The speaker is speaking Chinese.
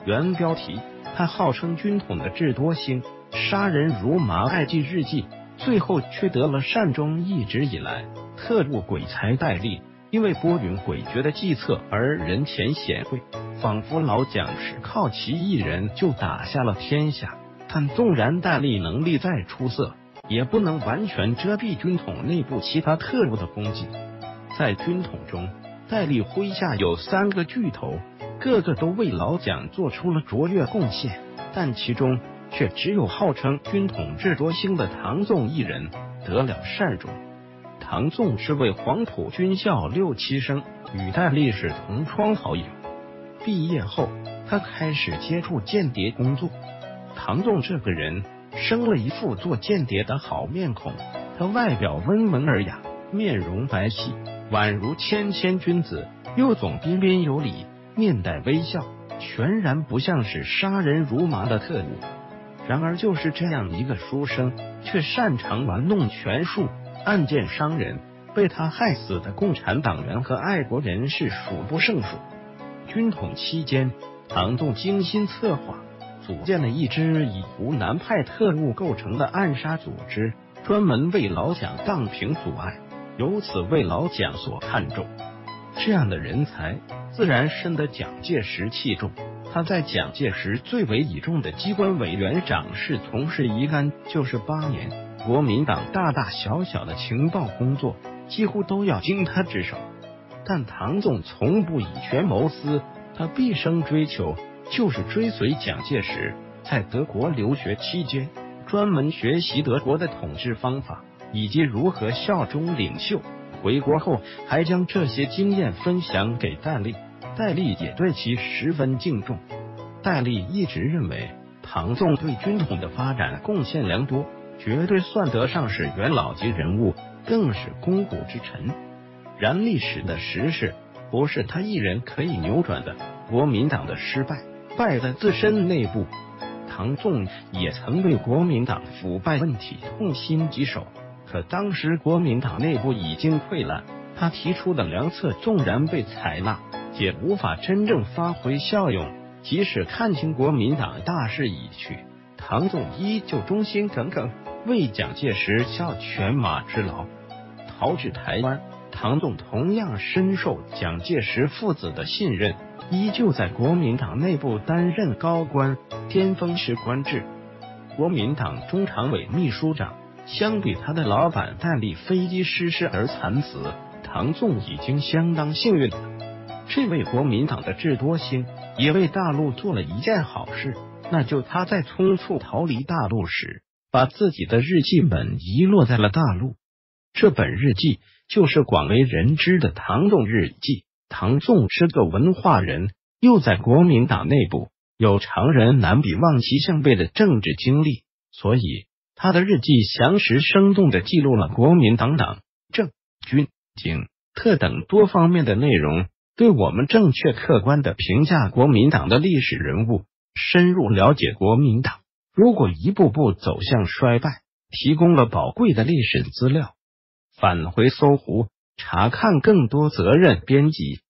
原标题：他号称军统的智多星，杀人如麻，爱记日记，最后却得了善终。一直以来，特务鬼才戴笠因为拨云诡谲的计策而人前显贵，仿佛老蒋是靠其一人就打下了天下。但纵然戴笠能力再出色，也不能完全遮蔽军统内部其他特务的功绩。在军统中，戴笠麾下有3个巨头，个个都为老蒋做出了卓越贡献，但其中却只有号称军统智多星的唐纵一人得了善终。唐纵是位黄埔军校6、7生，与戴笠是同窗好友。毕业后，他开始接触间谍工作。唐纵这个人生了一副做间谍的好面孔，他外表温文尔雅，面容白皙，宛如谦君子，又总彬彬有礼，面带微笑，全然不像是杀人如麻的特务。然而就是这样一个书生，却擅长玩弄权术，暗箭伤人，被他害死的共产党员和爱国人士数不胜数。军统期间，唐纵精心策划，组建了一支以湖南派特务构成的暗杀组织，专门为老蒋荡平阻碍，由此为老蒋所看重。这样的人才自然深得蒋介石器重。他在蒋介石最为倚重的机关委员长室从事一干就是8年，国民党大大小小的情报工作几乎都要经他之手。但唐纵从不以权谋私，他毕生追求就是追随蒋介石，在德国留学期间专门学习德国的统治方法以及如何效忠领袖，回国后还将这些经验分享给戴笠，戴笠也对其十分敬重。戴笠一直认为唐纵对军统的发展贡献良多，绝对算得上是元老级人物，更是肱骨之臣。然历史的时势不是他一人可以扭转的，国民党的失败败在自身内部。唐纵也曾对国民党腐败问题痛心疾首，可当时国民党内部已经溃烂，他提出的良策纵然被采纳，也无法真正发挥效用。即使看清国民党大势已去，唐纵依旧忠心耿耿，为蒋介石效犬马之劳。逃至台湾，唐纵同样深受蒋介石父子的信任，依旧在国民党内部担任高官，巅峰时官至国民党中常委秘书长。相比他的老板戴笠飞机失事而惨死，唐纵已经相当幸运了。这位国民党的智多星也为大陆做了一件好事，那就他在匆促逃离大陆时，把自己的日记本遗落在了大陆。这本日记就是广为人知的唐纵日记。唐纵是个文化人，又在国民党内部有常人难比望其项背的政治经历，所以他的日记详实生动地记录了国民党党政军警特等多方面的内容，对我们正确客观地评价国民党的历史人物，深入了解国民党如果一步步走向衰败，提供了宝贵的历史资料。返回搜狐查看更多责任编辑